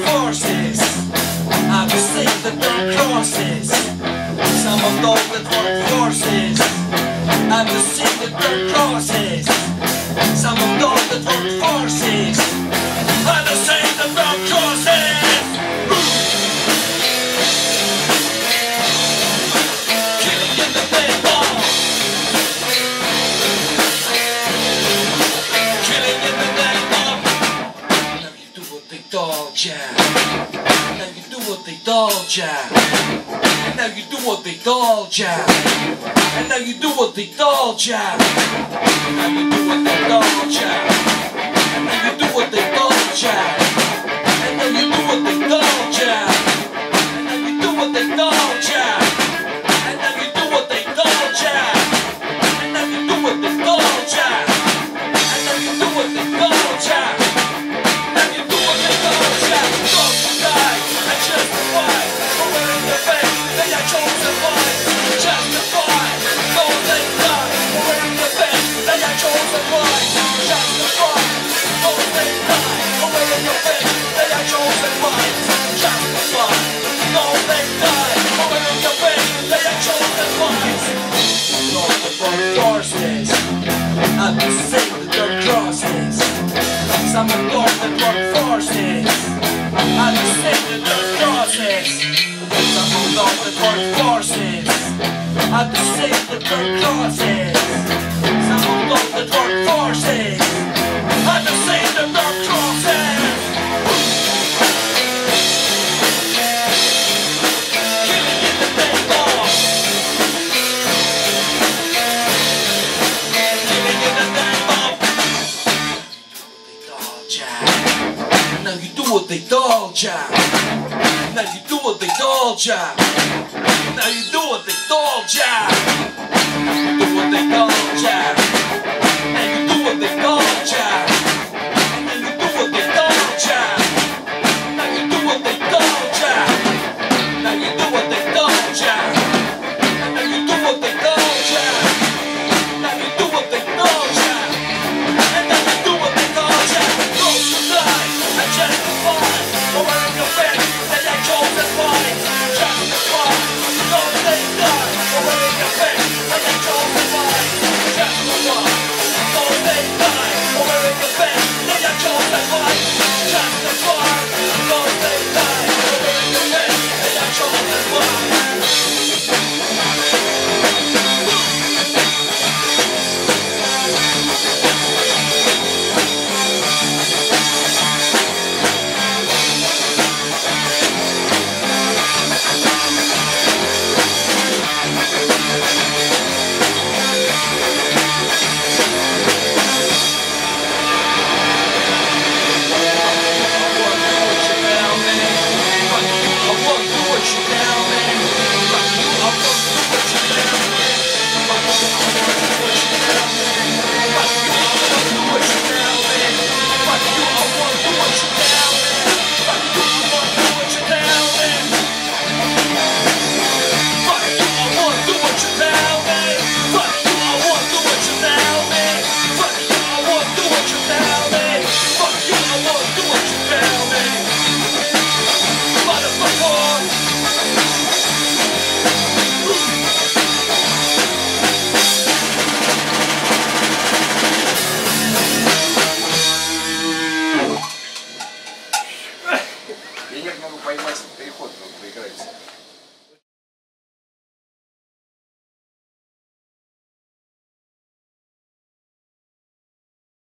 forces. I've seen the dark crosses. Some of those that work forces. I've seen the dark crosses. Some of those that work forces. I've seen the dark crosses. Killing in the name of. Killing in the name of. Now you do what they told ya. Now you do what they told ya. And now you do what they told ya. And now you do what they told ya. And now you do what they told ya. And now you do what they told ya. And now you do what they told ya. And now you do what they told ya. And now you do what they told ya. And now you do what they told ya. And now you do what they told ya. Now you do what they told ya. Those who died and justified for wearing the faith they are chosen by. Justified, those they died for wearing the faith they are chosen by. Justified, those they died for wearing the faith they are chosen by. Justified, those they died for wearing the faith they are chosen by. Lord, the dark forces, I've been saved with their crosses. Some of those that work forces, I've been saved with their crosses. Some of those that work forces, I've been saved with their crosses. Some of those that work forces, I've been saved with their crosses. Killing in the name of. Killing in the name of. Now you do what they told ya. Now you do what they told ya. Now you do what they told ya. Now you do what they told ya. Now you do what they told ya.